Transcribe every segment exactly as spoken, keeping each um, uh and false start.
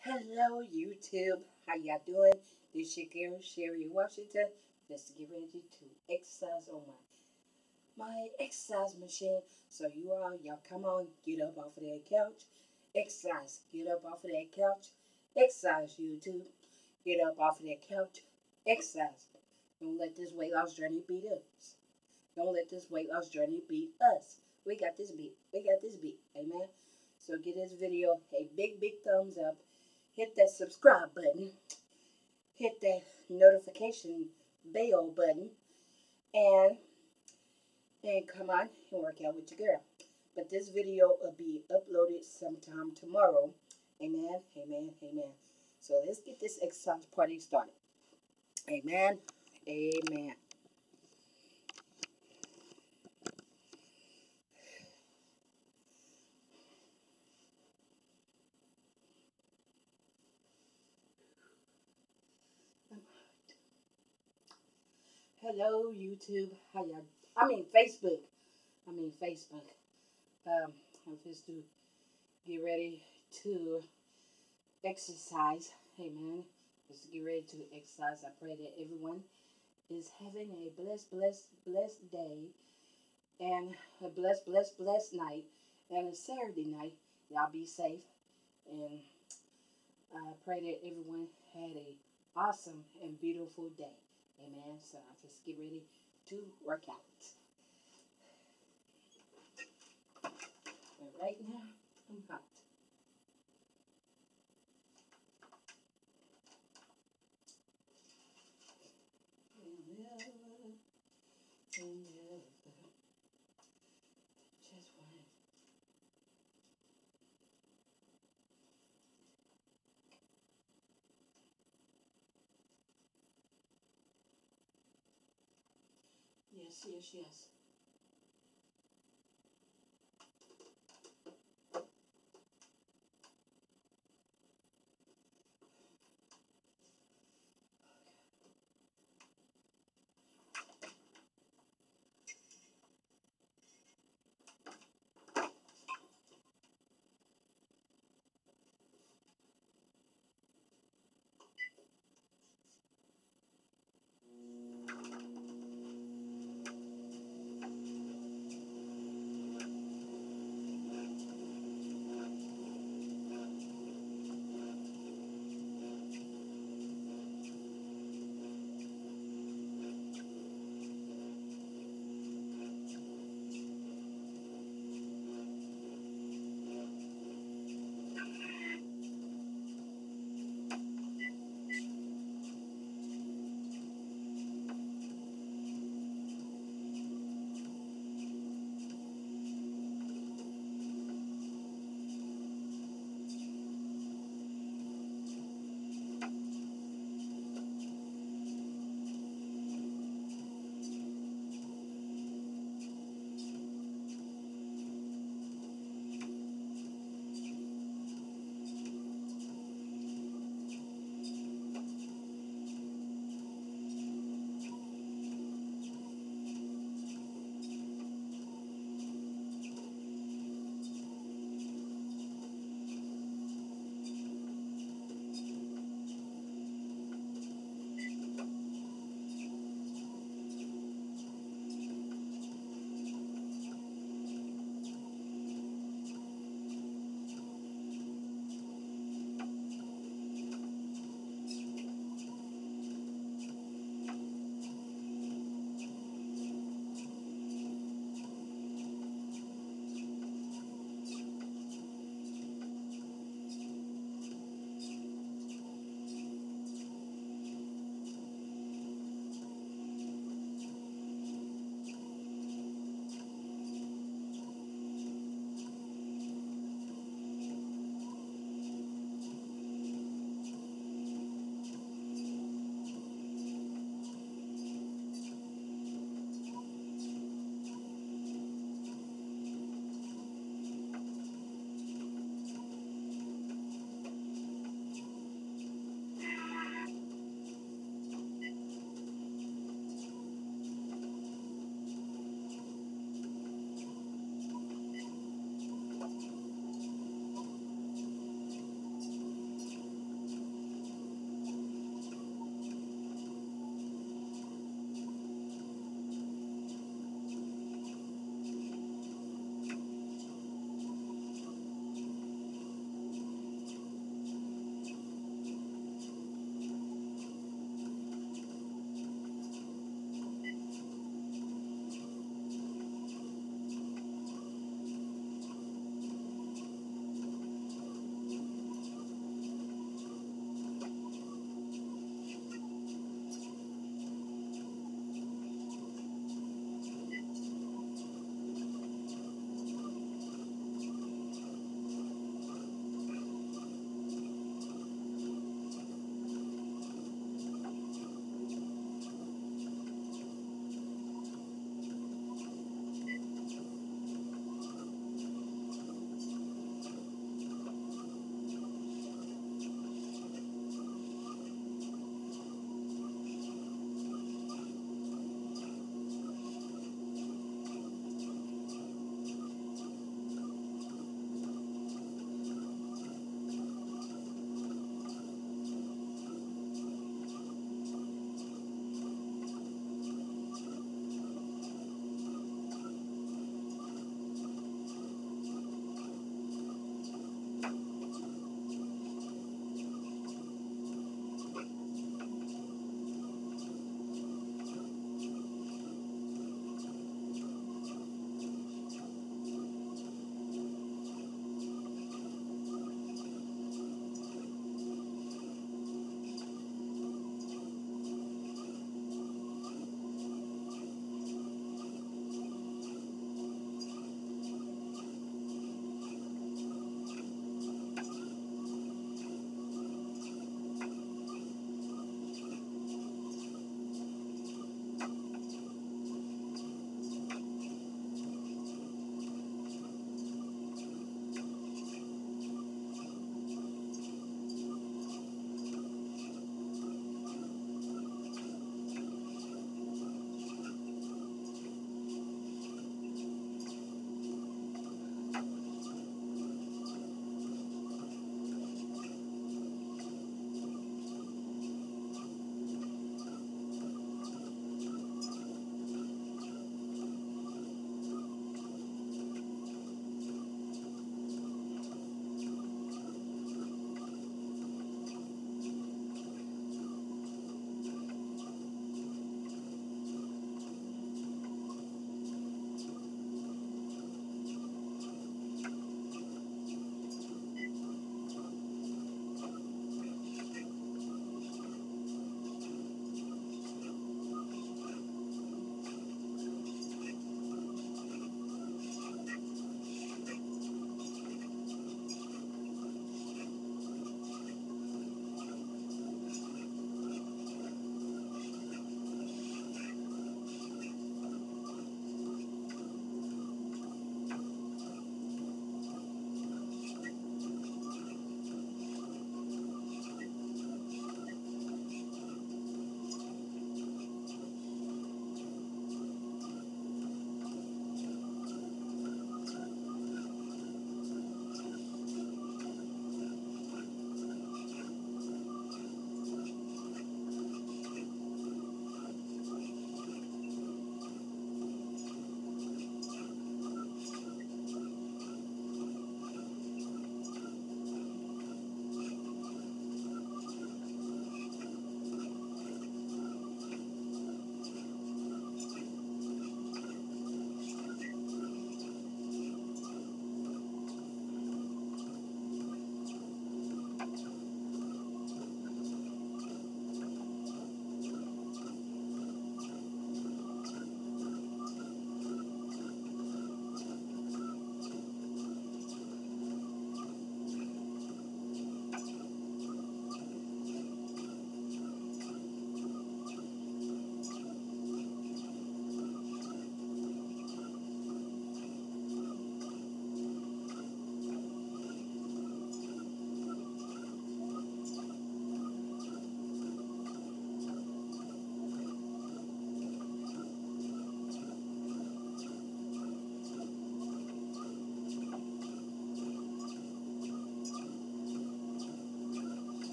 Hello, YouTube. How y'all doing? This your girl, Sherry Washington. Let's get ready to exercise on my my exercise machine. So you all, y'all come on, get up off of that couch. Exercise. Get up off of that couch. Exercise, YouTube. Get up off of that couch. Exercise. Don't let this weight loss journey beat us. Don't let this weight loss journey beat us. We got this beat. We got this beat. Amen. So give this video a big, big thumbs up. Hit that subscribe button. Hit that notification bell button. And and come on and work out with your girl. But this video will be uploaded sometime tomorrow. Amen. Amen. Amen. So let's get this exercise party started. Amen. Amen. Hello, YouTube. How y'all? I mean Facebook. I mean Facebook. Um, I'm just to get ready to exercise. Amen. Just get ready to exercise. I pray that everyone is having a blessed, blessed, blessed day and a blessed, blessed, blessed night and a Saturday night. Y'all be safe, and I pray that everyone had a awesome and beautiful day. Amen. So I just get ready to work out. But right now, I'm hot. Just one. Yes, yes, yes.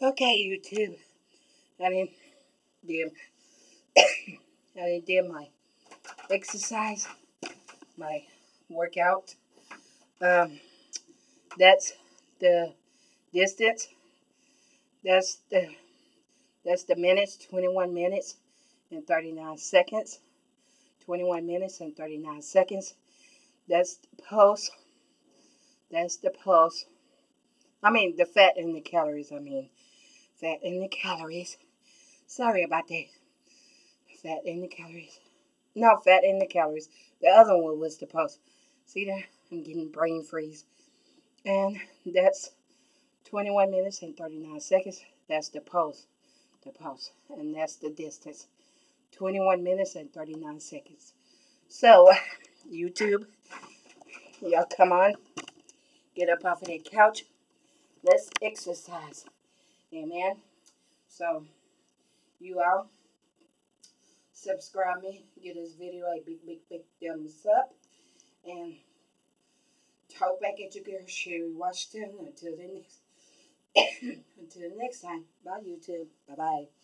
Okay, YouTube. I didn't did I didn't did my exercise, my workout. Um, that's the distance. That's the that's the minutes. Twenty-one minutes and thirty-nine seconds. Twenty-one minutes and thirty-nine seconds. That's the pulse. That's the pulse. I mean the fat and the calories. I mean fat and the calories. Sorry about that. Fat and the calories. No, fat and the calories. The other one was the pulse. See there? I'm getting brain freeze. And that's twenty-one minutes and thirty-nine seconds. That's the pulse. The pulse. And that's the distance. twenty-one minutes and thirty-nine seconds. So, YouTube, y'all come on. Get up off of that couch. Let's exercise. Amen. So, you all subscribe me. Give this video a big, big, big thumbs up. And talk back at your girl, Sherry Washington. Until the next, until the next time. Bye, YouTube. Bye-bye.